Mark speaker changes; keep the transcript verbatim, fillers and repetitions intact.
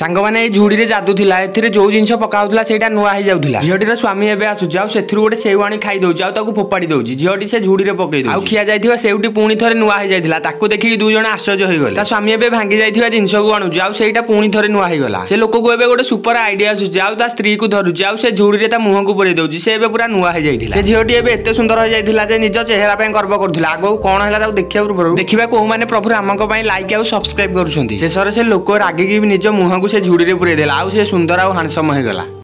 Speaker 1: सांग मैंने झुड़ी जादू थिला एथिरे जो जिनस पकाउला सेटा नुआ हो जाउथिला। झीटीर स्वामी एबे आसुची आ सेथिरु गोटे सेउ आनी खाई दउची आ ताकू फोपाड़ी दउची। झीटी से झुड़ी रे पकई दउची आ खिया जाइथिबा सेउटी पुणी थरे नुआ हो जाइथिला ताकू देखि दु जण आश्चर्य होई गले। ता स्वामी एबे भांगी जाइथिबा जिनस को आणुची आ सेटा पुणी थरे नुआ हो गला। से लोक को एबे गोटे सुपर आइडिया आसुची आ ता स्त्री को धरुची आ से झुड़ी रे ता मुह को पुरै दउची। से एबे पूरा नुआ हो जाइथिला। से झीटी एबे एते सुंदर हो जाइथिला जे निज चेहरा पे गर्व करथिला। आगो कोन हैला ताकू देखिया पूर्व देखिबा को माने प्रभु रामको पई लाइक आ सब्सक्राइब करूछंती। शेषरे से लोक रागी की निज मुह को से झुड़ी रे पुरै देला आ से सुंदर आ हैंडसम हो गला।